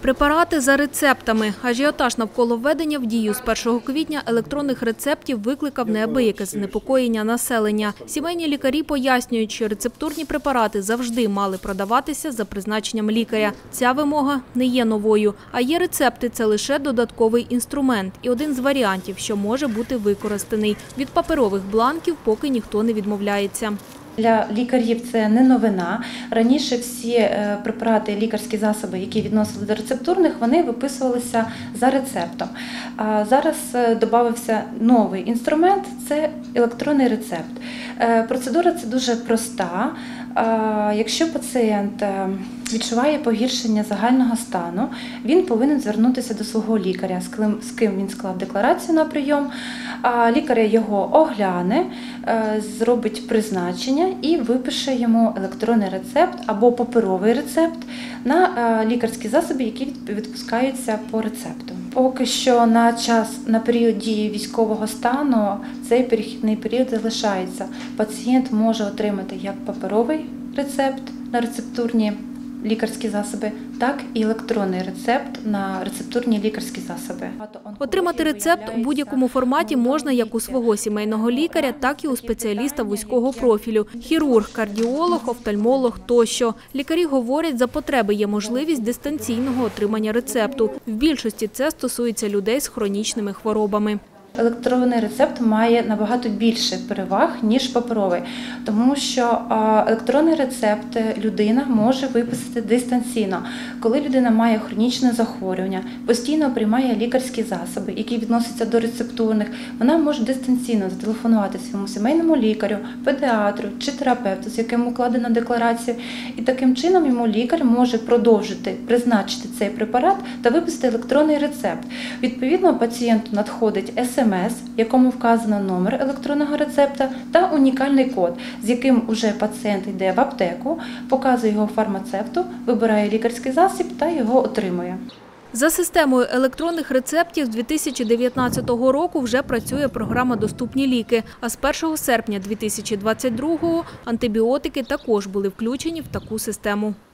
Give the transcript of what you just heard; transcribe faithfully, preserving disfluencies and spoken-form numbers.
Препарати за рецептами. Ажіотаж навколо введення в дію з першого квітня електронних рецептів викликав неабияке занепокоєння населення. Сімейні лікарі пояснюють, що рецептурні препарати завжди мали продаватися за призначенням лікаря. Ця вимога не є новою, а є рецепти – це лише додатковий інструмент і один з варіантів, що може бути використаний. Від паперових бланків поки ніхто не відмовляється. Для лікарів це не новина. Раніше всі препарати, лікарські засоби, які відносили до рецептурних, вони виписувалися за рецептом. А зараз додався новий інструмент – це електронний рецепт. Процедура це дуже проста. Якщо пацієнт відчуває погіршення загального стану, він повинен звернутися до свого лікаря, з ким він склав декларацію на прийом. Лікар його огляне, зробить призначення і випише йому електронний рецепт або паперовий рецепт на лікарські засоби, які відпускаються по рецепту. Поки що на час, на період дії військового стану цей перехідний період залишається. Пацієнт може отримати як паперовий рецепт на рецептурні лікарські засоби, так і електронний рецепт на рецептурні лікарські засоби. Отримати рецепт у будь-якому форматі можна як у свого сімейного лікаря, так і у спеціаліста вузького профілю – хірург, кардіолог, офтальмолог тощо. Лікарі говорять, за потреби є можливість дистанційного отримання рецепту. В більшості це стосується людей з хронічними хворобами. Електронний рецепт має набагато більше переваг, ніж паперовий, тому що електронний рецепт людина може виписати дистанційно. Коли людина має хронічне захворювання, постійно приймає лікарські засоби, які відносяться до рецептурних, вона може дистанційно зателефонувати своєму сімейному лікарю, педіатру чи терапевту, з яким укладена декларація, і таким чином йому лікар може продовжити, призначити цей препарат та виписати електронний рецепт. Відповідно, пацієнту надходить ес ем ес, в якому вказано номер електронного рецепта та унікальний код, з яким уже пацієнт йде в аптеку, показує його фармацевту, вибирає лікарський засіб та його отримує. За системою електронних рецептів з дві тисячі дев'ятнадцятого року вже працює програма «Доступні ліки», а з першого серпня дві тисячі двадцять другого антибіотики також були включені в таку систему.